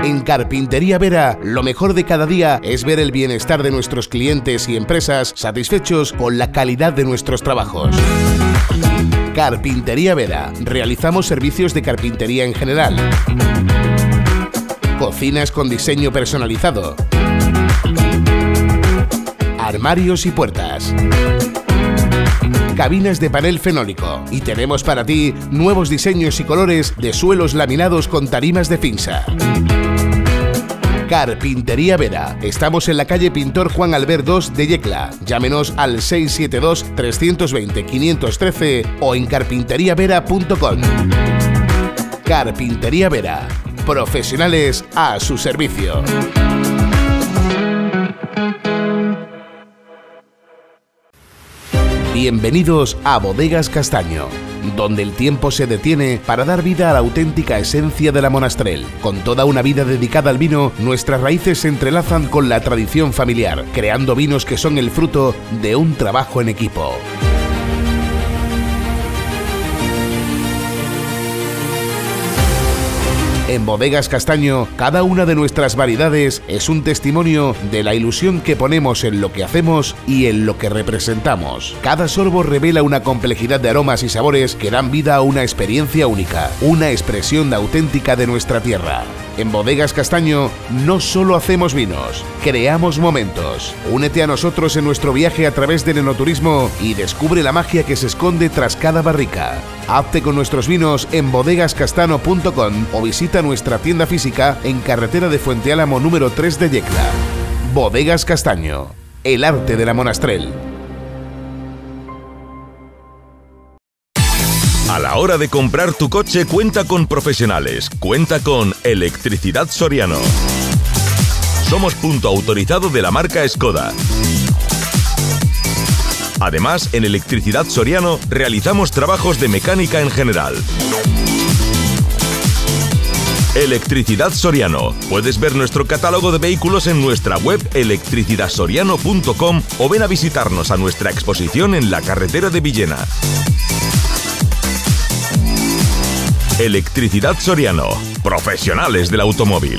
En Carpintería Vera, lo mejor de cada día es ver el bienestar de nuestros clientes y empresas satisfechos con la calidad de nuestros trabajos. Carpintería Vera. Realizamos servicios de carpintería en general. Cocinas con diseño personalizado. Armarios y puertas. Cabinas de panel fenólico. Y tenemos para ti nuevos diseños y colores de suelos laminados con tarimas de pinza. Carpintería Vera. Estamos en la calle Pintor Juan Albert 2 de Yecla. Llámenos al 672-320-513 o en carpinteriavera.com. Carpintería Vera. Profesionales a su servicio. Bienvenidos a Bodegas Castaño, donde el tiempo se detiene para dar vida a la auténtica esencia de la Monastrell. Con toda una vida dedicada al vino, nuestras raíces se entrelazan con la tradición familiar, creando vinos que son el fruto de un trabajo en equipo. En Bodegas Castaño, cada una de nuestras variedades es un testimonio de la ilusión que ponemos en lo que hacemos y en lo que representamos. Cada sorbo revela una complejidad de aromas y sabores que dan vida a una experiencia única, una expresión auténtica de nuestra tierra. En Bodegas Castaño no solo hacemos vinos, creamos momentos. Únete a nosotros en nuestro viaje a través del enoturismo y descubre la magia que se esconde tras cada barrica. Hazte con nuestros vinos en bodegascastano.com o visita nuestra tienda física en carretera de Fuente Álamo número 3 de Yecla. Bodegas Castaño, el arte de la Monastrell. A la hora de comprar tu coche, cuenta con profesionales. Cuenta con Electricidad Soriano. Somos punto autorizado de la marca Skoda. Además, en Electricidad Soriano realizamos trabajos de mecánica en general. Electricidad Soriano. Puedes ver nuestro catálogo de vehículos en nuestra web electricidadsoriano.com o ven a visitarnos a nuestra exposición en la carretera de Villena. Electricidad Soriano. Profesionales del automóvil.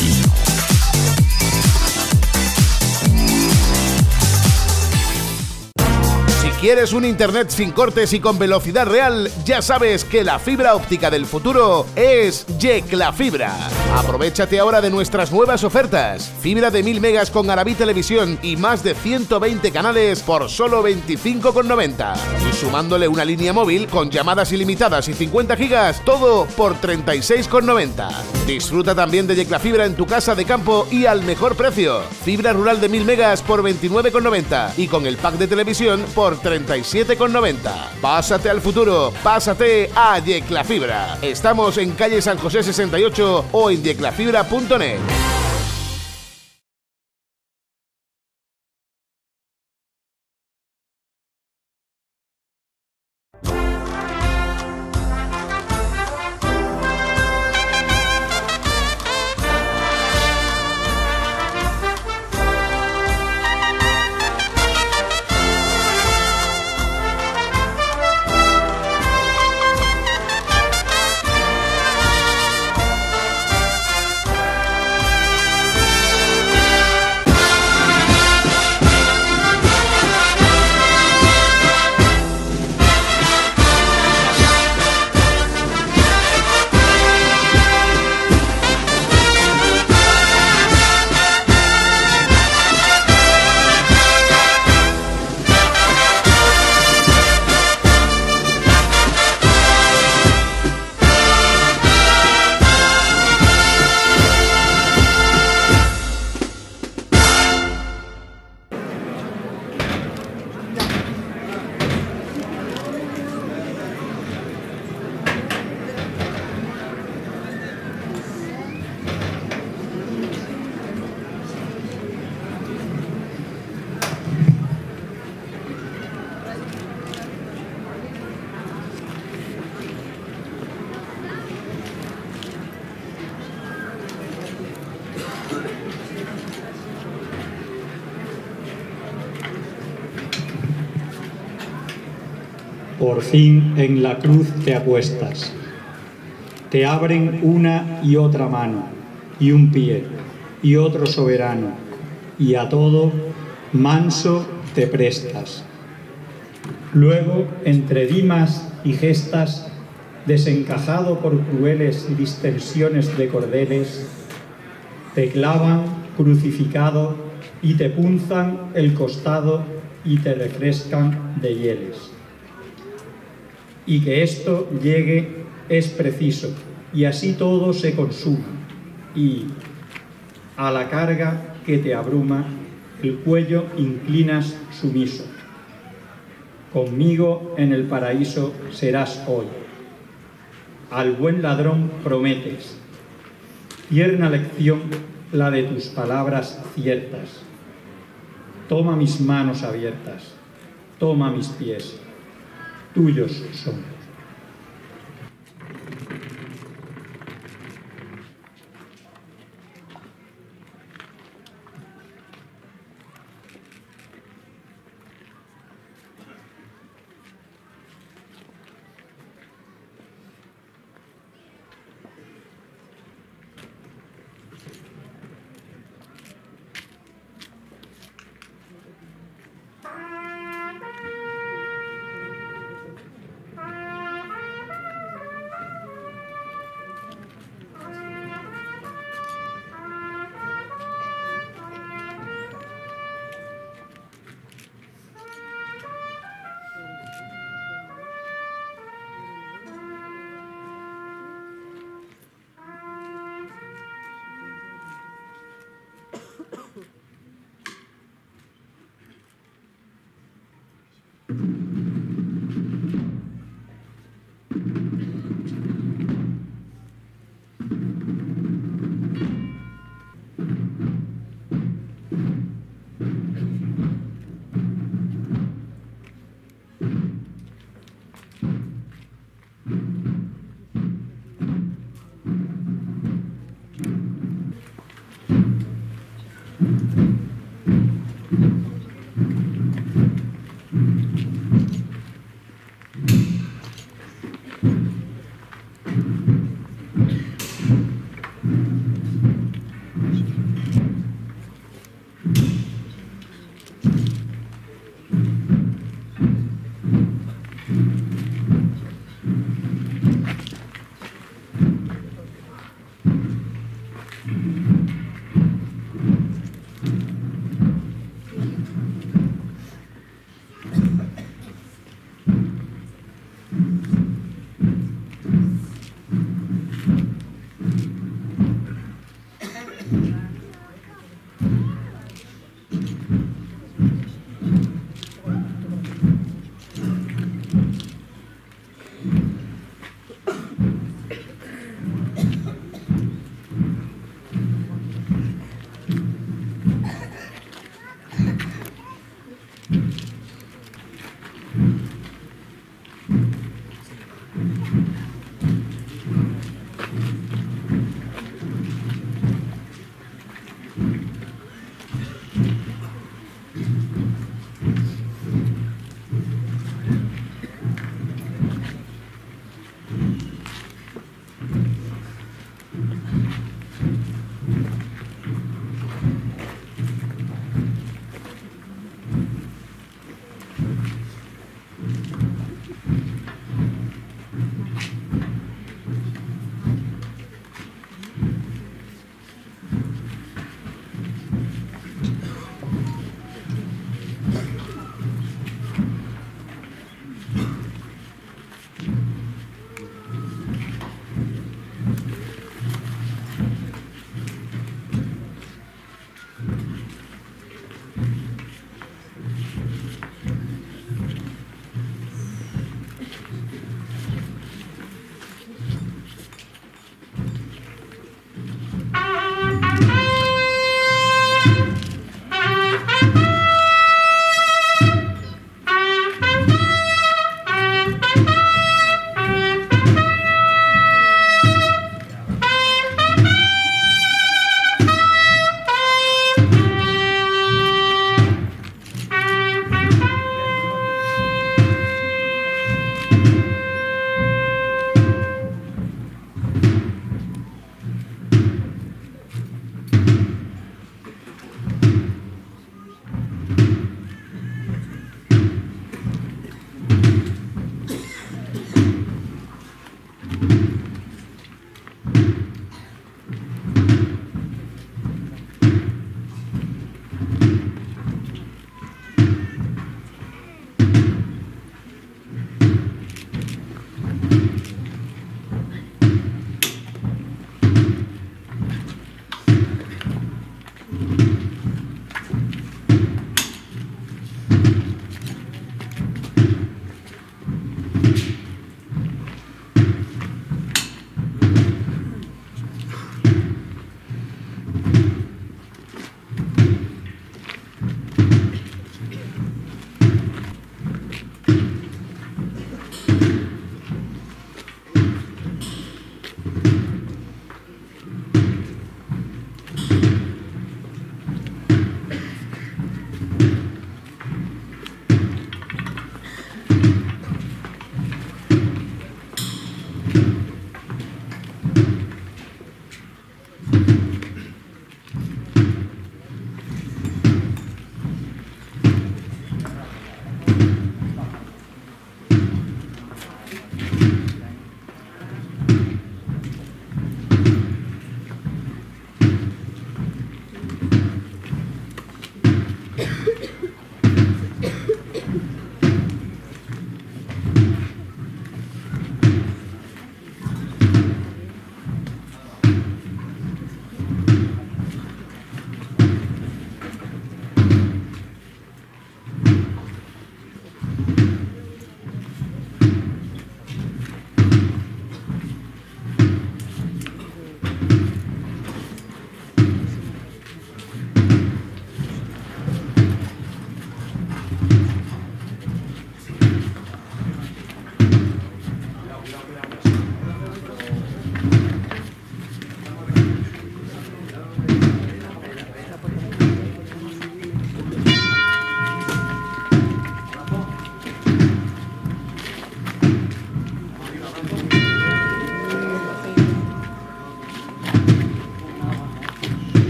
Si quieres un internet sin cortes y con velocidad real, ya sabes que la fibra óptica del futuro es Yecla Fibra. Aprovéchate ahora de nuestras nuevas ofertas. Fibra de 1000 megas con Arabí Televisión y más de 120 canales por solo 25,90. Y sumándole una línea móvil con llamadas ilimitadas y 50 gigas, todo por 36,90. Disfruta también de Yecla Fibra en tu casa de campo y al mejor precio. Fibra rural de 1000 megas por 29,90 y con el pack de televisión por 37,90. Pásate al futuro, pásate a Yecla Fibra. Estamos en calle San José 68 o en yeclafibra.net. Por fin en la cruz te acuestas. Te abren una y otra mano y un pie, y otro soberano, y a todo manso te prestas. Luego, entre dimas y gestas, desencajado por crueles distensiones de cordeles, te clavan crucificado y te punzan el costado y te refrescan de hieles. Y que esto llegue es preciso, y así todo se consuma, y a la carga que te abruma, el cuello inclinas sumiso. Conmigo en el paraíso serás hoy. Al buen ladrón prometes. Tierna lección la de tus palabras ciertas. Toma mis manos abiertas, toma mis pies, tuyos son.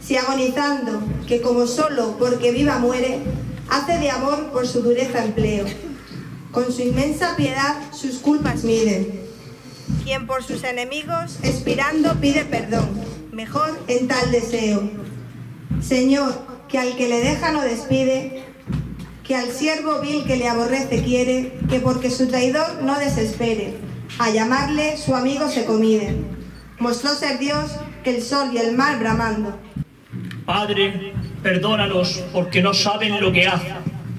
si agonizando, que como solo porque viva muere, hace de amor por su dureza empleo. Con su inmensa piedad sus culpas mide. Quien por sus enemigos, expirando, pide perdón, mejor en tal deseo. Señor, que al que le deja no despide, que al siervo vil que le aborrece quiere, que porque su traidor no desespere, a llamarle su amigo se comide. Mostró ser Dios que el sol y el mar bramando. Padre, perdónalos porque no saben lo que hacen.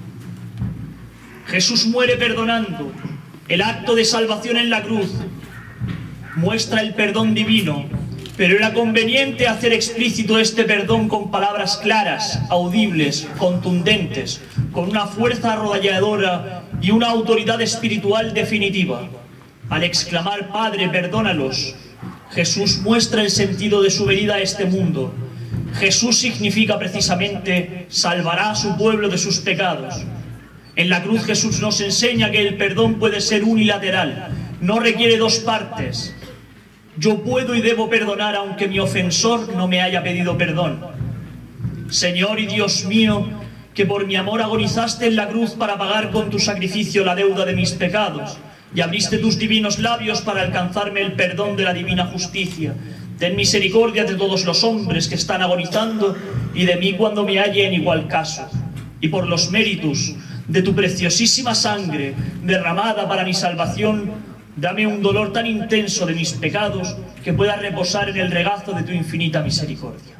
Jesús muere perdonando. El acto de salvación en la cruz muestra el perdón divino, pero era conveniente hacer explícito este perdón con palabras claras, audibles, contundentes, con una fuerza arrolladora y una autoridad espiritual definitiva. Al exclamar, Padre, perdónalos, Jesús muestra el sentido de su venida a este mundo. Jesús significa precisamente salvará a su pueblo de sus pecados. En la cruz Jesús nos enseña que el perdón puede ser unilateral, no requiere dos partes. Yo puedo y debo perdonar aunque mi ofensor no me haya pedido perdón. Señor y Dios mío, que por mi amor agonizaste en la cruz para pagar con tu sacrificio la deuda de mis pecados y abriste tus divinos labios para alcanzarme el perdón de la divina justicia. Ten misericordia de todos los hombres que están agonizando y de mí cuando me halle en igual caso. Y por los méritos de tu preciosísima sangre derramada para mi salvación, dame un dolor tan intenso de mis pecados que pueda reposar en el regazo de tu infinita misericordia.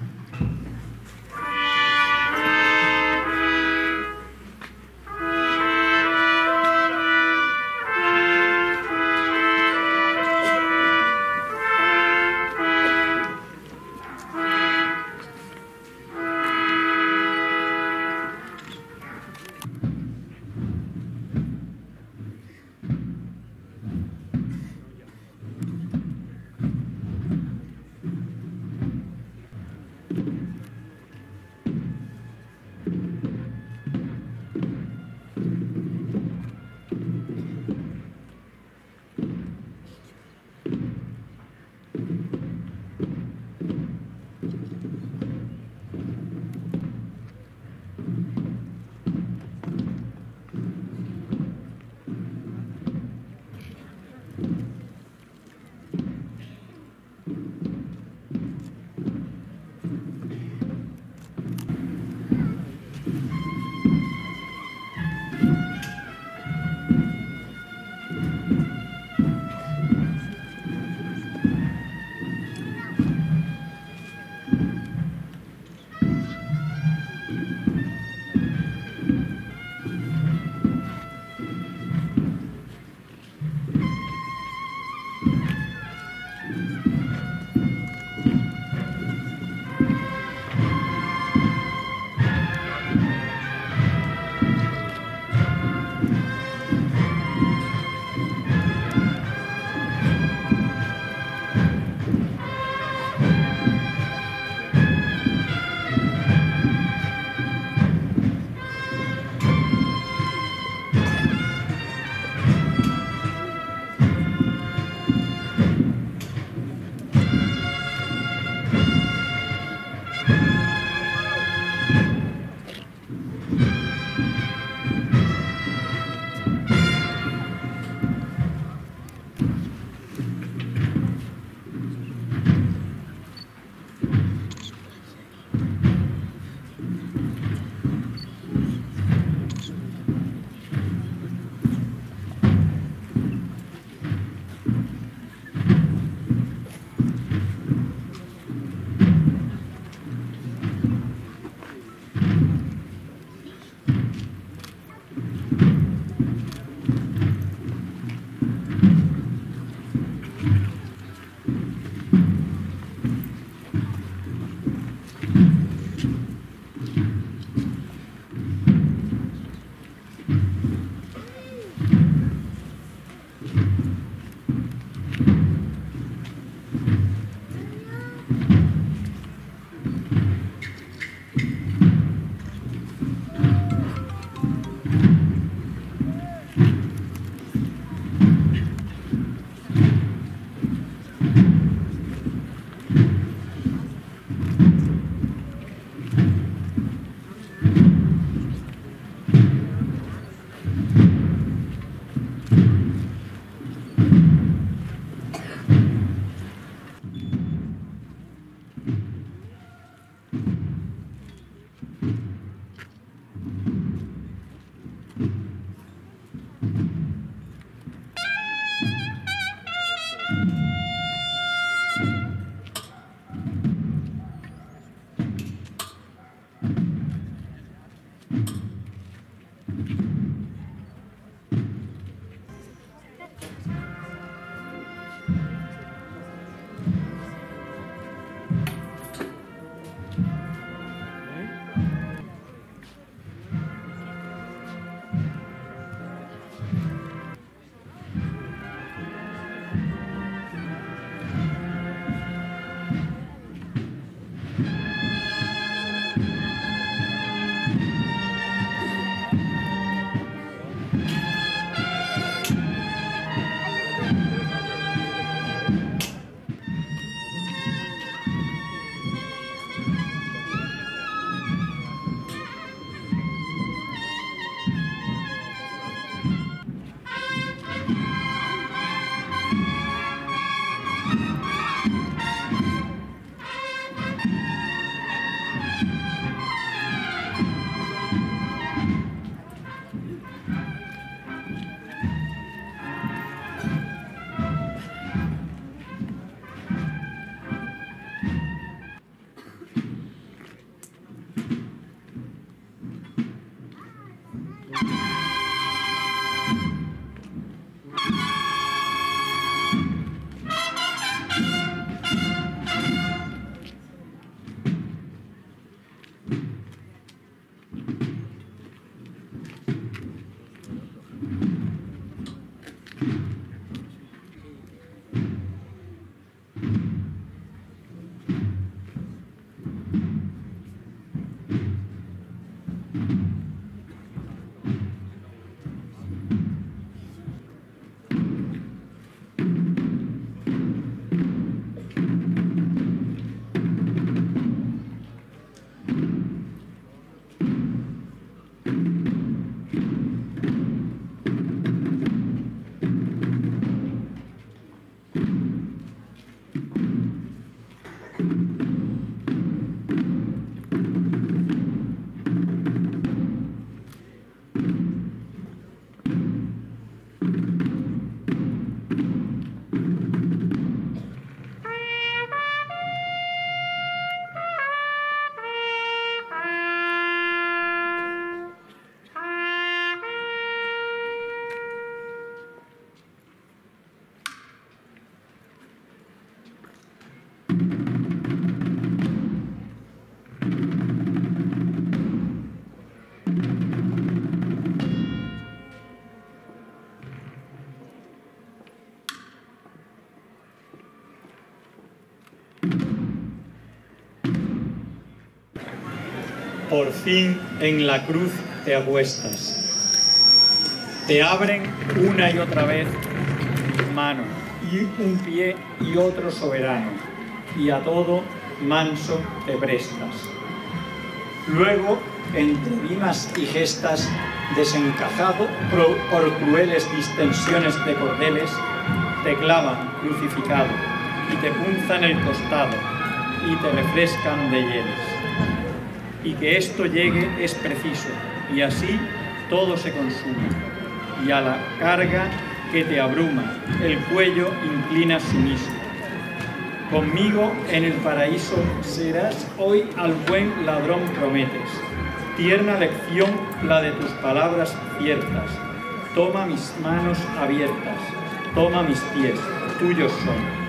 por fin en la cruz te acuestas. Te abren una y otra vez mano, y un pie y otro soberano, y a todo manso te prestas. Luego, entre rimas y gestas, desencajado por crueles distensiones de cordeles, te clavan crucificado y te punzan el costado y te refrescan de hieles. Y que esto llegue es preciso, y así todo se consume, y a la carga que te abruma el cuello inclinas sumiso. Conmigo en el paraíso serás, hoy al buen ladrón prometes. Tierna lección la de tus palabras ciertas. Toma mis manos abiertas, toma mis pies, tuyos son.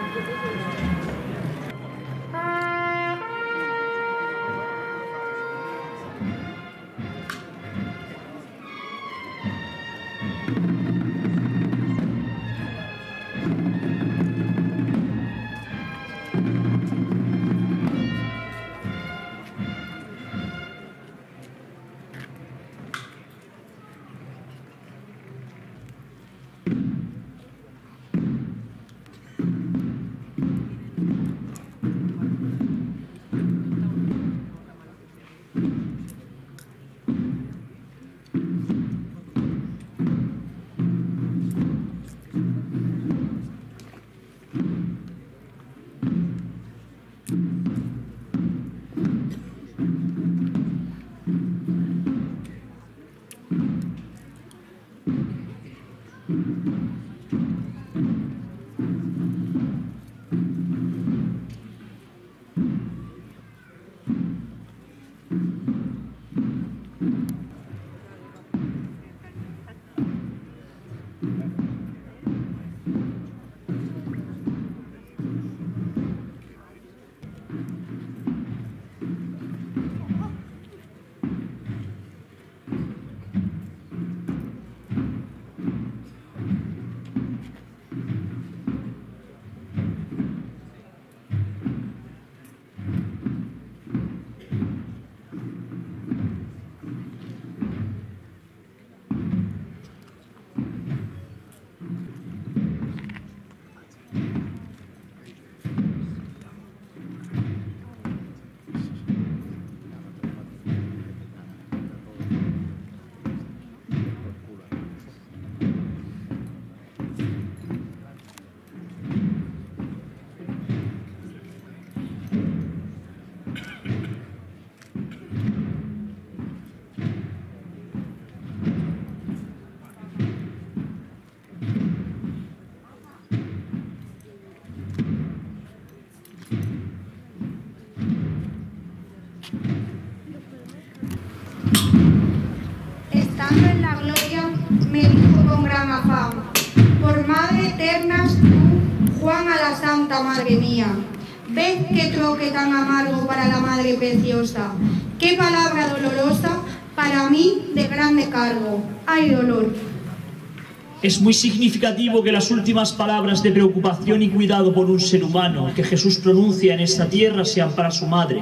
Estando en la gloria, me dijo con gran afán: por madre eternas tú, Juan a la Santa Madre mía. Ved qué troque tan amargo para la Madre preciosa, qué palabra dolorosa para mí de grande cargo. ¡Ay, dolor! Es muy significativo que las últimas palabras de preocupación y cuidado por un ser humano que Jesús pronuncia en esta tierra sean para su madre.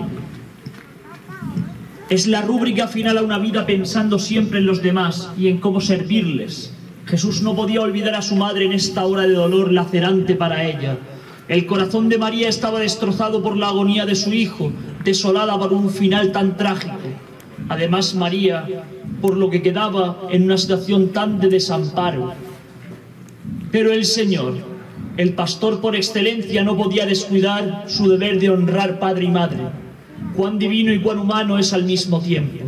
Es la rúbrica final a una vida pensando siempre en los demás y en cómo servirles. Jesús no podía olvidar a su madre en esta hora de dolor lacerante para ella. El corazón de María estaba destrozado por la agonía de su hijo, desolada por un final tan trágico. Además, María, por lo que quedaba en una situación tan de desamparo. Pero el Señor, el pastor por excelencia, no podía descuidar su deber de honrar padre y madre. Cuán divino y cuán humano es al mismo tiempo.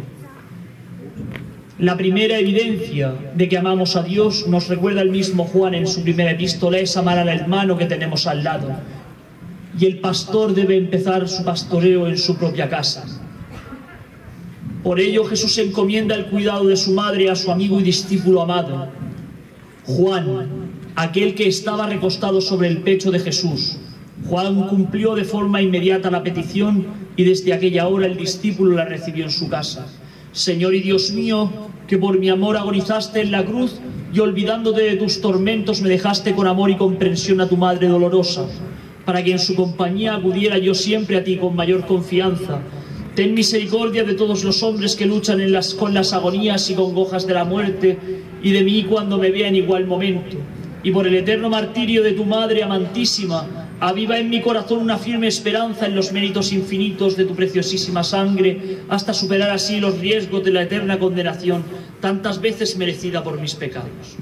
La primera evidencia de que amamos a Dios, nos recuerda el mismo Juan en su primera epístola, es amar al hermano que tenemos al lado. Y el pastor debe empezar su pastoreo en su propia casa. Por ello Jesús encomienda el cuidado de su madre a su amigo y discípulo amado, Juan, aquel que estaba recostado sobre el pecho de Jesús. Juan cumplió de forma inmediata la petición y desde aquella hora el discípulo la recibió en su casa. Señor y Dios mío, que por mi amor agonizaste en la cruz y olvidándote de tus tormentos me dejaste con amor y comprensión a tu madre dolorosa, para que en su compañía acudiera yo siempre a ti con mayor confianza Ten misericordia de todos los hombres que luchan con las agonías y congojas de la muerte, y de mí cuando me vea en igual momento. Y por el eterno martirio de tu Madre amantísima, aviva en mi corazón una firme esperanza en los méritos infinitos de tu preciosísima sangre, hasta superar así los riesgos de la eterna condenación, tantas veces merecida por mis pecados.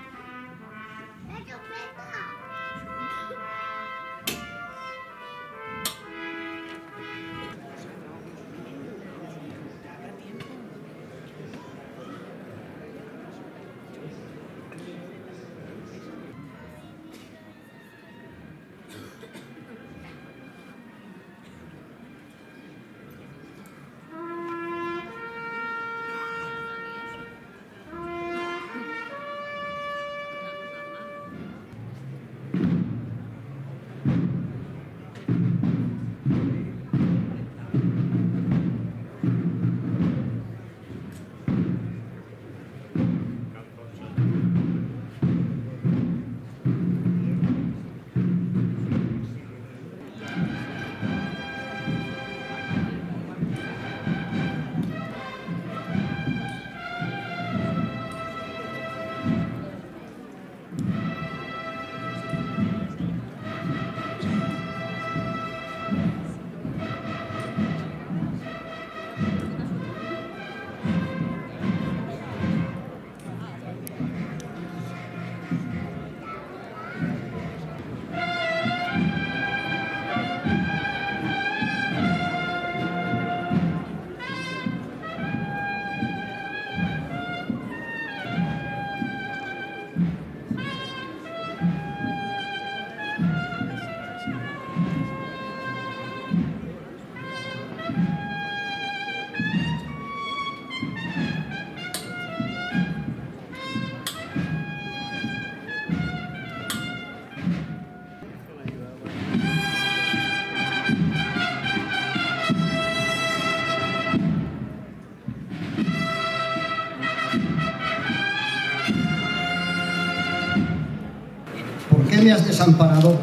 ¿Por qué me has desamparado?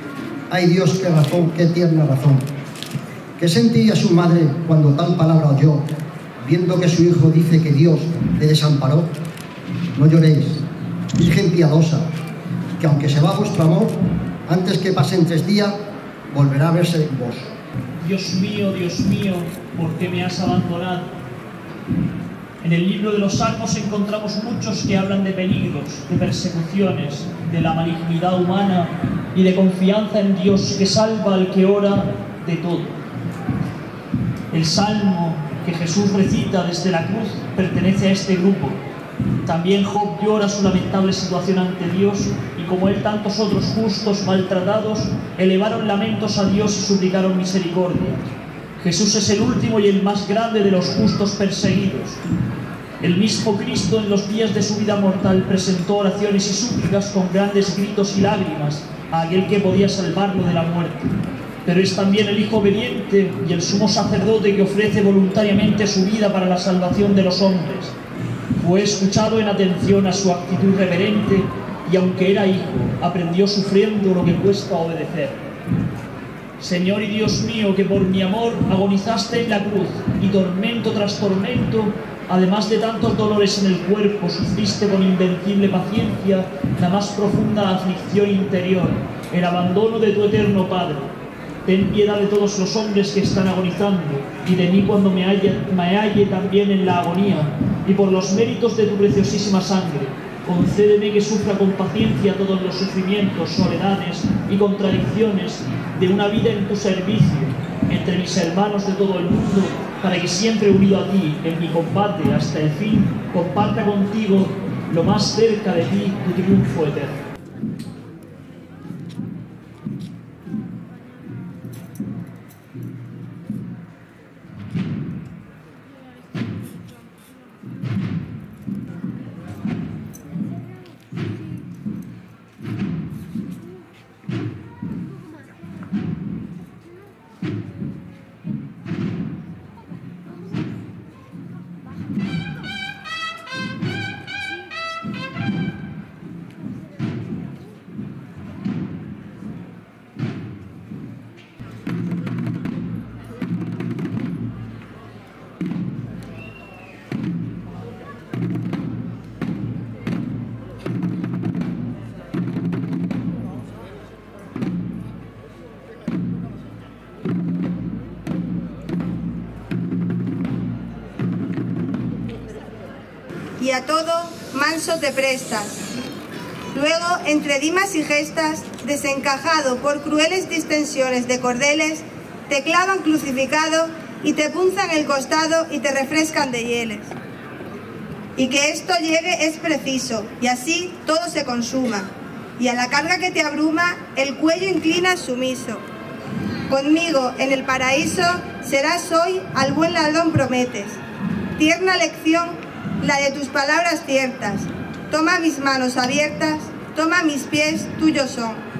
Ay Dios, qué razón, qué tierna razón. ¿Qué sentía su madre cuando tal palabra oyó, viendo que su hijo dice que Dios le desamparó? No lloréis, Virgen piadosa, que aunque se va vuestro amor, antes que pasen 3 días, volverá a verse en vos. Dios mío, ¿por qué me has abandonado? En el libro de los Salmos encontramos muchos que hablan de peligros, de persecuciones, de la malignidad humana y de confianza en Dios que salva al que ora de todo. El Salmo que Jesús recita desde la cruz pertenece a este grupo. También Job llora su lamentable situación ante Dios y como él tantos otros justos maltratados elevaron lamentos a Dios y suplicaron misericordia. Jesús es el último y el más grande de los justos perseguidos. El mismo Cristo en los días de su vida mortal presentó oraciones y súplicas con grandes gritos y lágrimas a aquel que podía salvarlo de la muerte. Pero es también el Hijo obediente y el sumo sacerdote que ofrece voluntariamente su vida para la salvación de los hombres. Fue escuchado en atención a su actitud reverente y aunque era hijo, aprendió sufriendo lo que cuesta obedecer. Señor y Dios mío, que por mi amor agonizaste en la cruz y tormento tras tormento, además de tantos dolores en el cuerpo, sufriste con invencible paciencia la más profunda aflicción interior, el abandono de tu eterno Padre. Ten piedad de todos los hombres que están agonizando y de mí cuando me halle también en la agonía, y por los méritos de tu preciosísima sangre, concédeme que sufra con paciencia todos los sufrimientos, soledades y contradicciones de una vida en tu servicio, entre mis hermanos de todo el mundo, para que siempre unido a ti en mi combate hasta el fin, comparta contigo lo más cerca de ti tu triunfo eterno. y a todo manso te prestas. Luego, entre dimas y gestas, desencajado por crueles distensiones de cordeles, te clavan crucificado y te punzan el costado y te refrescan de hieles. Y que esto llegue es preciso, y así todo se consuma, y a la carga que te abruma, el cuello inclinas sumiso. Conmigo en el paraíso serás hoy, al buen ladrón prometes. Tierna lección la de tus palabras ciertas. Toma mis manos abiertas, toma mis pies, tuyos son.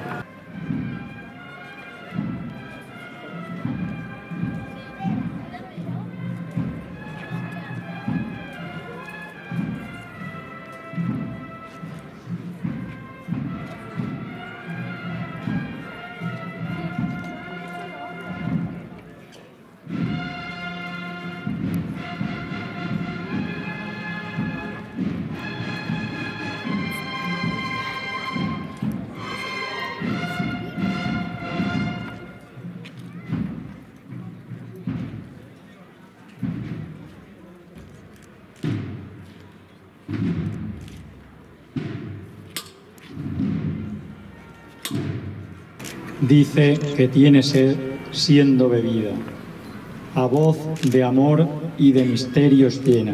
Dice que tiene sed siendo bebida, a voz de amor y de misterios llena.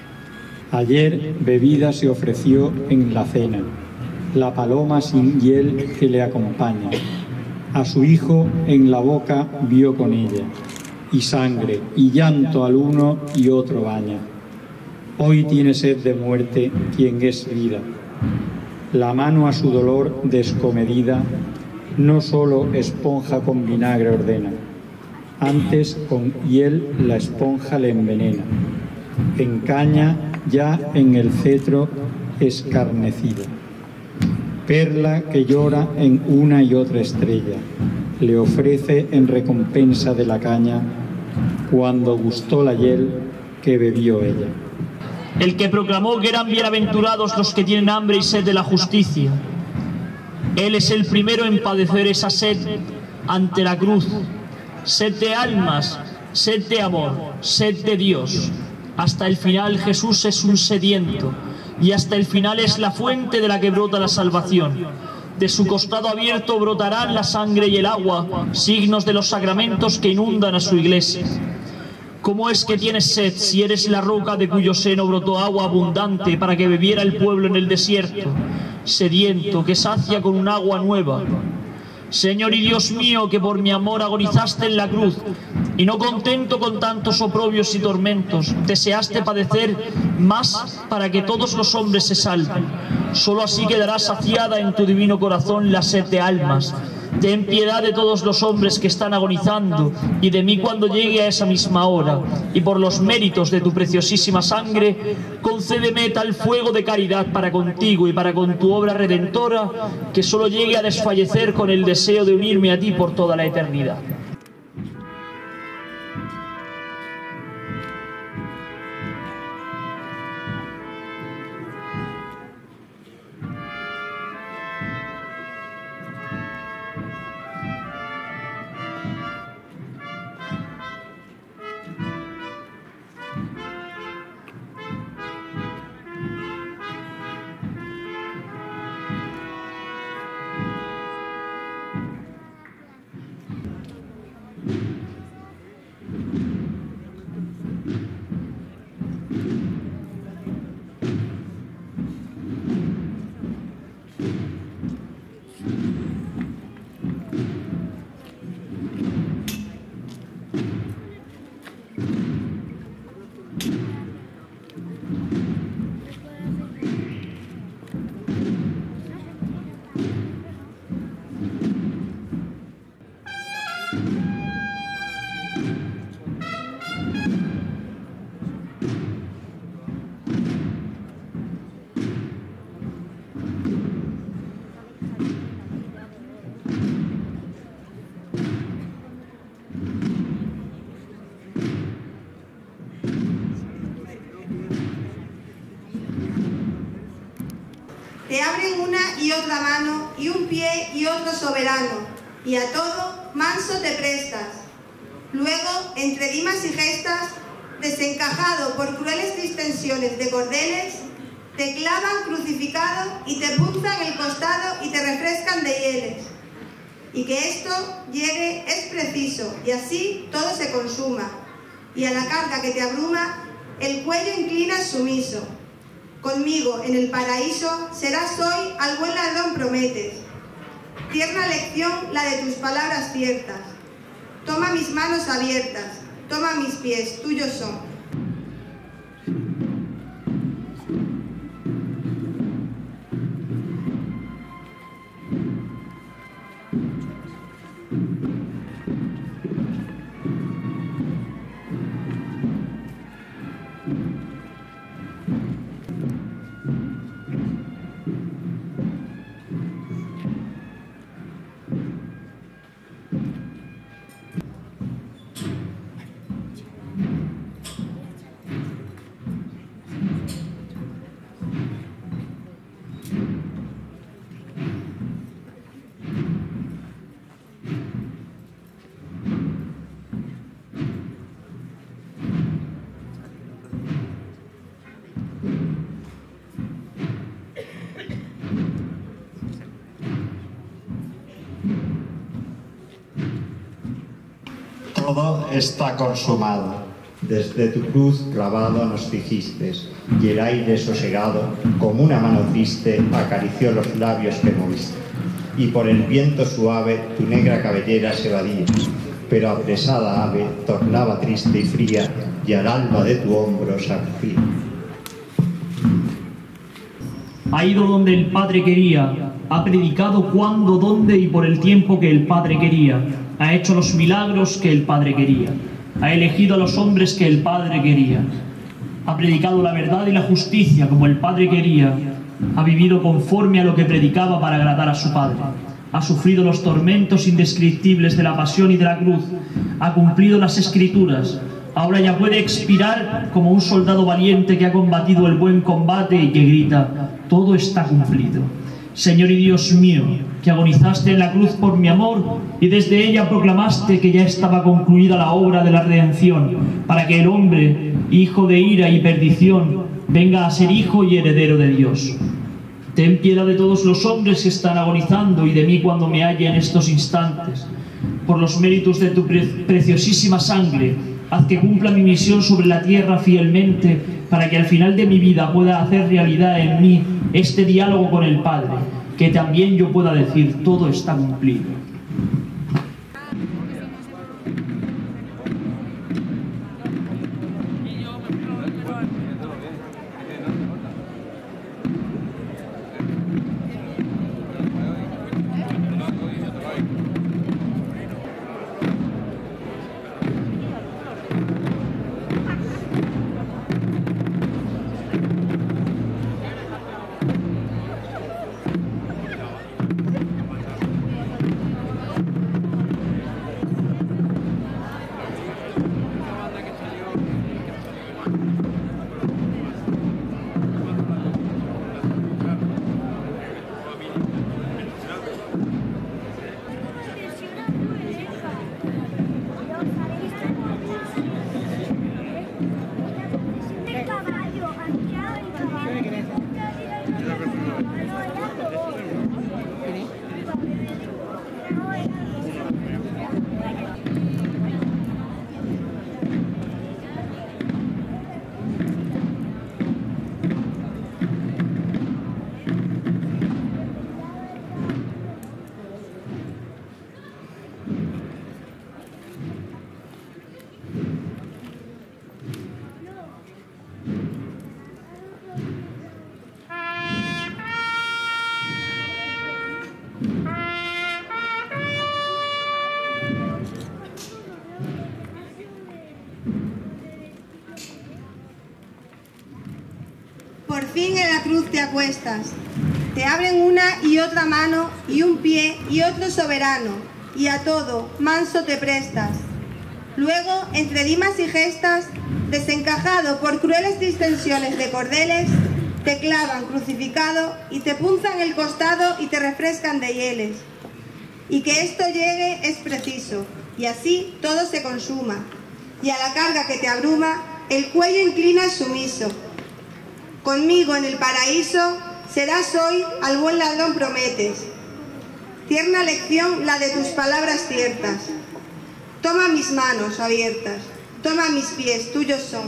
Ayer bebida se ofreció en la cena, la paloma sin hiel que le acompaña. A su hijo en la boca vio con ella, y sangre y llanto al uno y otro baña. Hoy tiene sed de muerte quien es vida. La mano a su dolor descomedida no solo esponja con vinagre ordena, antes con hiel la esponja le envenena. Encaña ya en el cetro escarnecida. Perla que llora en una y otra estrella, le ofrece en recompensa de la caña, cuando gustó la hiel que bebió ella. El que proclamó que eran bienaventurados los que tienen hambre y sed de la justicia. Él es el primero en padecer esa sed ante la cruz. Sed de almas, sed de amor, sed de Dios. Hasta el final Jesús es un sediento, y hasta el final es la fuente de la que brota la salvación. De su costado abierto brotarán la sangre y el agua, signos de los sacramentos que inundan a su iglesia. ¿Cómo es que tienes sed si eres la roca de cuyo seno brotó agua abundante para que bebiera el pueblo en el desierto? Sediento, que sacia con un agua nueva. Señor y Dios mío, que por mi amor agonizaste en la cruz, y no contento con tantos oprobios y tormentos, deseaste padecer más para que todos los hombres se salven. Solo así quedará saciada en tu divino corazón la sed de almas. Ten piedad de todos los hombres que están agonizando y de mí cuando llegue a esa misma hora. Y por los méritos de tu preciosísima sangre, concédeme tal fuego de caridad para contigo y para con tu obra redentora, que solo llegue a desfallecer con el deseo de unirme a ti por toda la eternidad. Te abren una y otra mano, y un pie y otro soberano, y a todo manso te prestas. Luego, entre dimas y gestas, desencajado por crueles distensiones de cordeles, Te clavan crucificado y te punzan el costado y te refrescan de hieles. Y que esto llegue es preciso, y así todo se consuma. Y a la carga que te abruma, el cuello inclinas sumiso. Conmigo en el paraíso serás hoy al buen ladrón prometes. Tierna lección la de tus palabras ciertas. Toma mis manos abiertas, toma mis pies, tuyos son. Todo está consumado. Desde tu cruz clavado nos dijiste, y el aire sosegado, como una mano triste, acarició los labios que moviste. Y por el viento suave tu negra cabellera se evadía, pero apresada ave tornaba triste y fría, y al alba de tu hombro se acogía. Ha ido donde el Padre quería, ha predicado cuándo, dónde y por el tiempo que el Padre quería. Ha hecho los milagros que el Padre quería. Ha elegido a los hombres que el Padre quería. Ha predicado la verdad y la justicia como el Padre quería. Ha vivido conforme a lo que predicaba para agradar a su Padre. Ha sufrido los tormentos indescriptibles de la pasión y de la cruz. Ha cumplido las Escrituras. Ahora ya puede expirar como un soldado valiente que ha combatido el buen combate y que grita: todo está cumplido. Señor y Dios mío, que agonizaste en la cruz por mi amor y desde ella proclamaste que ya estaba concluida la obra de la redención, para que el hombre, hijo de ira y perdición, venga a ser hijo y heredero de Dios. Ten piedad de todos los hombres que están agonizando y de mí cuando me halle en estos instantes. Por los méritos de tu preciosísima sangre, haz que cumpla mi misión sobre la tierra fielmente, para que al final de mi vida pueda hacer realidad en mí este diálogo con el Padre, que también yo pueda decir: todo está cumplido. Por fin en la cruz te acuestas. Te abren una y otra mano y un pie y otro soberano, y a todo manso te prestas. Luego, entre dimas y gestas, desencajado por crueles distensiones de cordeles, te clavan crucificado y te punzan el costado y te refrescan de hieles. Y que esto llegue es preciso, y así todo se consuma. Y a la carga que te abruma, el cuello inclinas sumiso. Conmigo en el paraíso serás hoy al buen ladrón prometes. Tierna lección la de tus palabras ciertas. Toma mis manos abiertas, toma mis pies, tuyos son.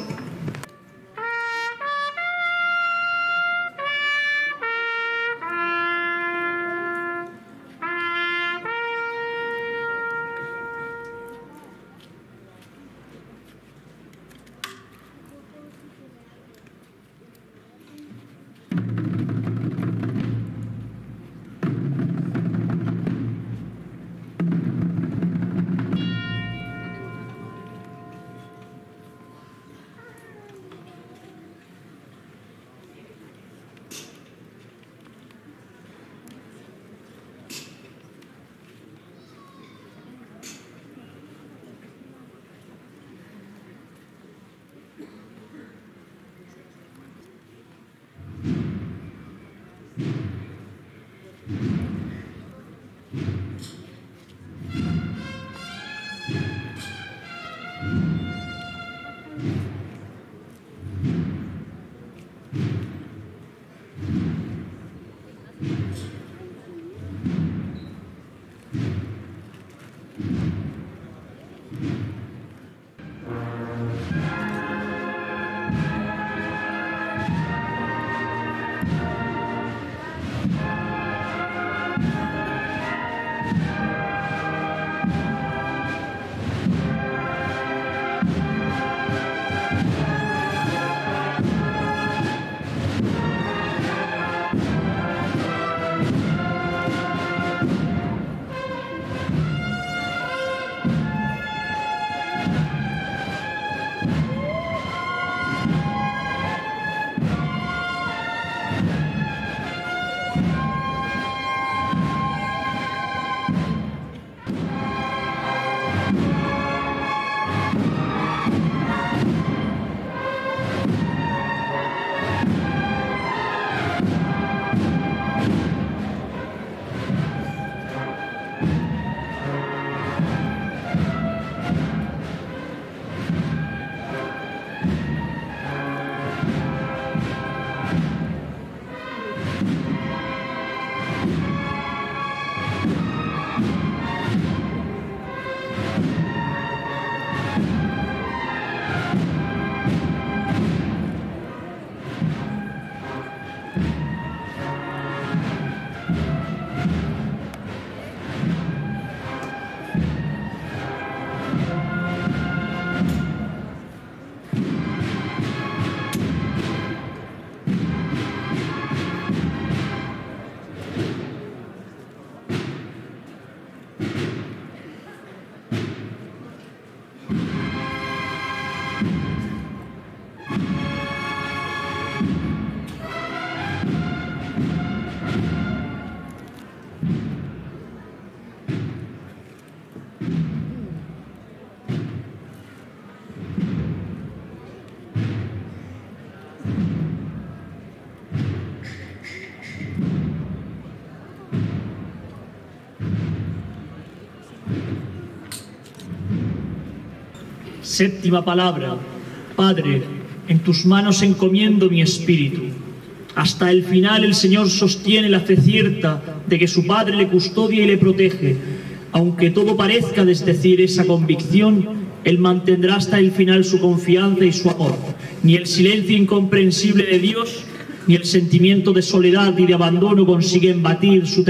Séptima palabra. Padre, en tus manos encomiendo mi espíritu. Hasta el final el Señor sostiene la fe cierta de que su Padre le custodia y le protege. Aunque todo parezca desdecir esa convicción, Él mantendrá hasta el final su confianza y su amor. Ni el silencio incomprensible de Dios, ni el sentimiento de soledad y de abandono consiguen batir su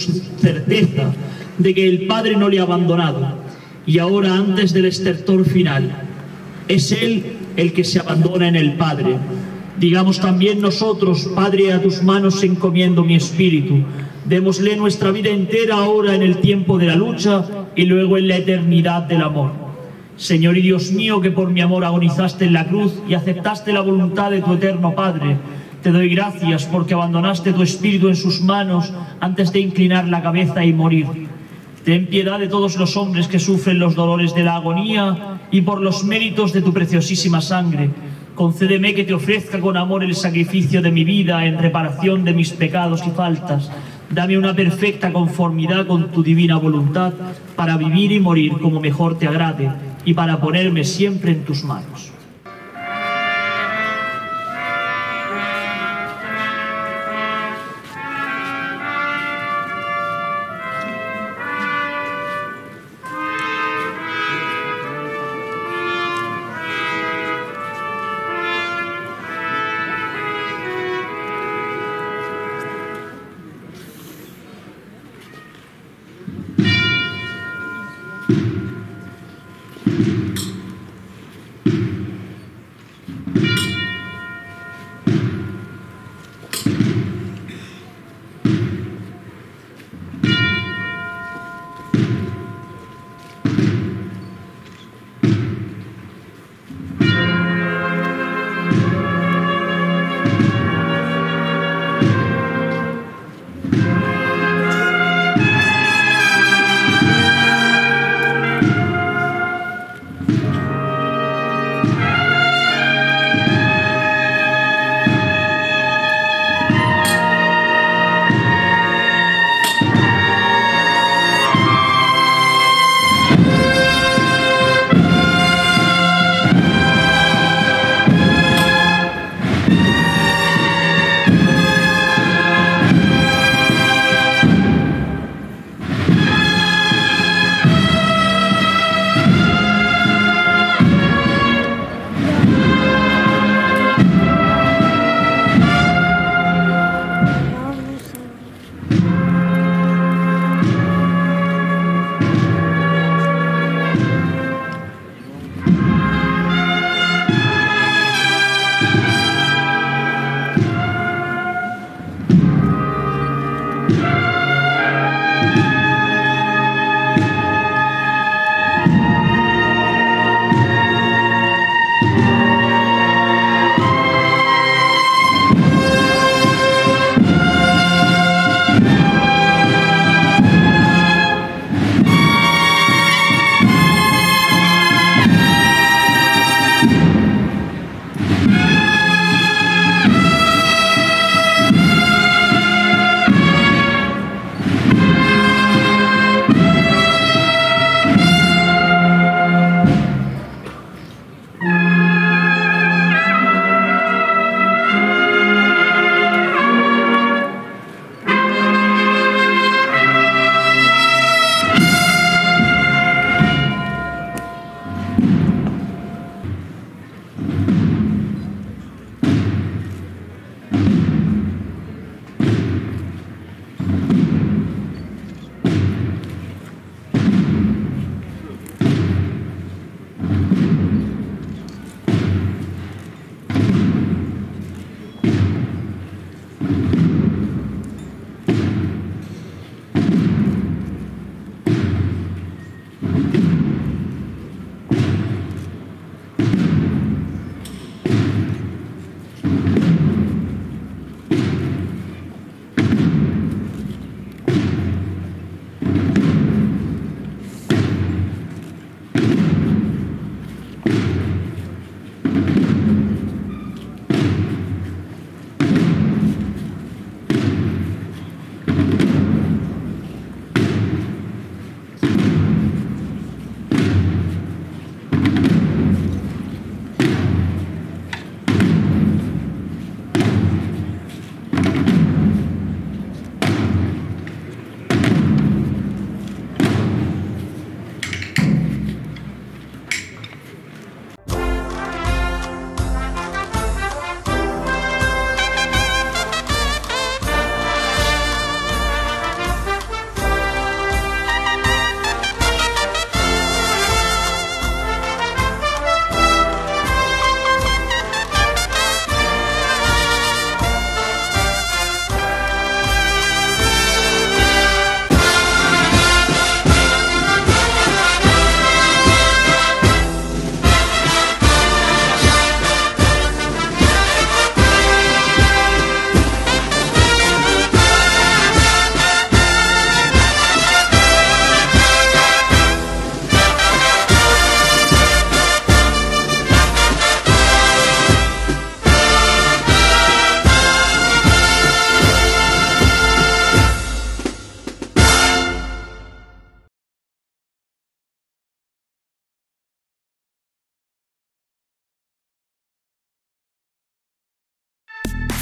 certeza de que el Padre no le ha abandonado. Y ahora, antes del estertor final, es Él el que se abandona en el Padre. Digamos también nosotros: Padre, a tus manos encomiendo mi espíritu. Démosle nuestra vida entera ahora en el tiempo de la lucha y luego en la eternidad del amor. Señor y Dios mío, que por mi amor agonizaste en la cruz y aceptaste la voluntad de tu eterno Padre, te doy gracias porque abandonaste tu espíritu en sus manos antes de inclinar la cabeza y morir. Ten piedad de todos los hombres que sufren los dolores de la agonía y por los méritos de tu preciosísima sangre, concédeme que te ofrezca con amor el sacrificio de mi vida en reparación de mis pecados y faltas. Dame una perfecta conformidad con tu divina voluntad para vivir y morir como mejor te agrade y para ponerme siempre en tus manos.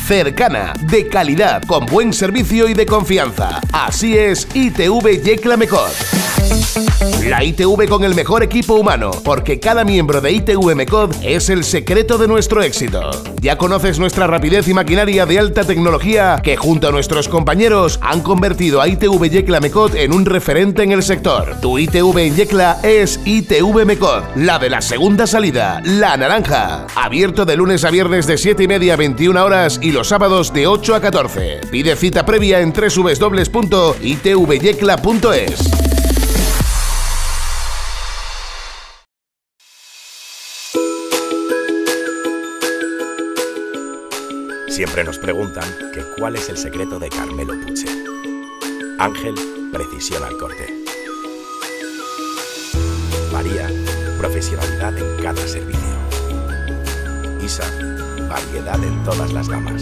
cercana, de calidad, con buen servicio y de confianza. Así es ITV Yecla Mecot. La ITV con el mejor equipo humano, porque cada miembro de ITV Mecot es el secreto de nuestro éxito. Ya conoces nuestra rapidez y maquinaria de alta tecnología que junto a nuestros compañeros han convertido a ITV Yecla Mecot en un referente en el sector. Tu ITV en Yecla es ITV Mecot, la de la segunda salida, La Naranja. Abierto de lunes a viernes de 7:30 a 21 horas y los sábados de 8 a 14. Pide cita previa en www.itvYecla.es. Siempre nos preguntan que cuál es el secreto de Carmelo Puche. Ángel, precisión al corte. María, profesionalidad en cada servicio. Isa, variedad en todas las gamas.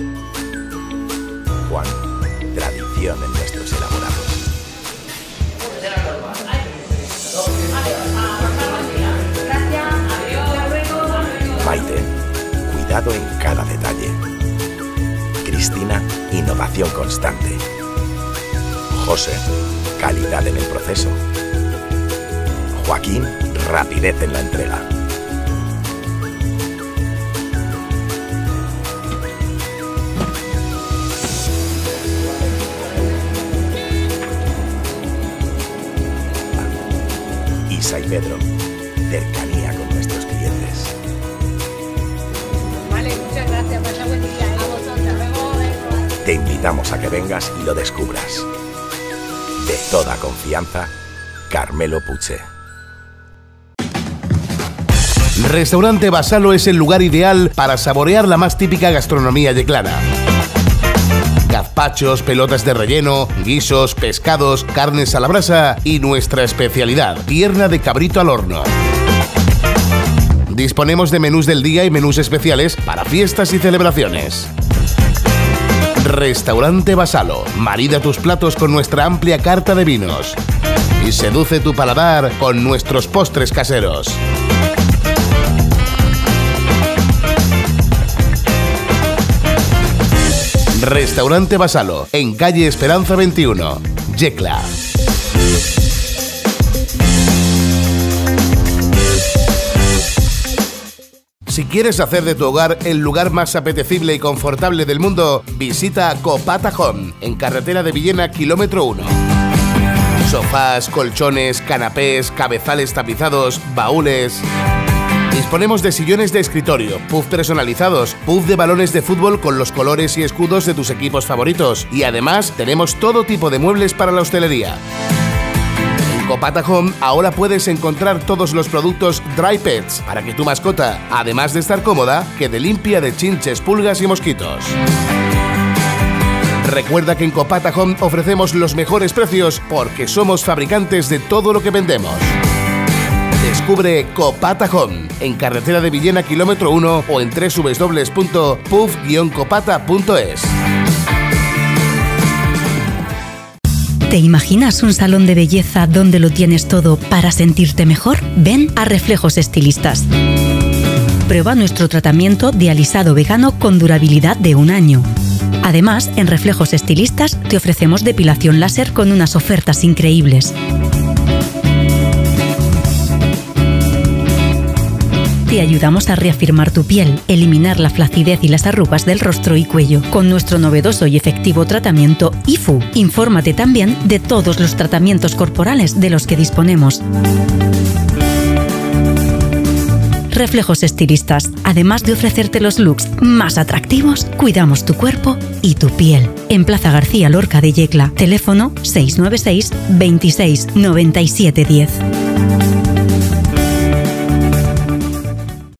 Juan, tradición en nuestros elaborados. Maite, cuidado en cada detalle. Cristina, innovación constante. José, calidad en el proceso. Joaquín, rapidez en la entrega. Isa y Pedro, cercanía con nuestros clientes. Vale, muchas gracias, pasa buen día. A vosotros, luego. Te invitamos a que vengas y lo descubras. De toda confianza, Carmelo Puche. Restaurante Vasalo es el lugar ideal para saborear la más típica gastronomía yeclana. Gazpachos, pelotas de relleno, guisos, pescados, carnes a la brasa y nuestra especialidad, pierna de cabrito al horno. Disponemos de menús del día y menús especiales para fiestas y celebraciones. Restaurante Vasalo. Marida tus platos con nuestra amplia carta de vinos y seduce tu paladar con nuestros postres caseros. Restaurante Vasalo, en calle Esperanza 21, Yecla. Si quieres hacer de tu hogar el lugar más apetecible y confortable del mundo, visita Copata Home, en carretera de Villena, kilómetro 1. Sofás, colchones, canapés, cabezales tapizados, baúles. Disponemos de sillones de escritorio, puff personalizados, puff de balones de fútbol con los colores y escudos de tus equipos favoritos. Y además tenemos todo tipo de muebles para la hostelería. En Copata Home ahora puedes encontrar todos los productos Dry Pets para que tu mascota, además de estar cómoda, quede limpia de chinches, pulgas y mosquitos. Recuerda que en Copata Home ofrecemos los mejores precios porque somos fabricantes de todo lo que vendemos. Descubre Copata Home en carretera de Villena, kilómetro 1 o en www.puff-copata.es. ¿Te imaginas un salón de belleza donde lo tienes todo para sentirte mejor? Ven a Reflejos Estilistas. Prueba nuestro tratamiento de alisado vegano con durabilidad de 1 año. Además, en Reflejos Estilistas te ofrecemos depilación láser con unas ofertas increíbles. Te ayudamos a reafirmar tu piel, eliminar la flacidez y las arrugas del rostro y cuello con nuestro novedoso y efectivo tratamiento IFU. Infórmate también de todos los tratamientos corporales de los que disponemos. Reflejos Estilistas. Además de ofrecerte los looks más atractivos, cuidamos tu cuerpo y tu piel. En Plaza García Lorca de Yecla. Teléfono 696 26 97 10.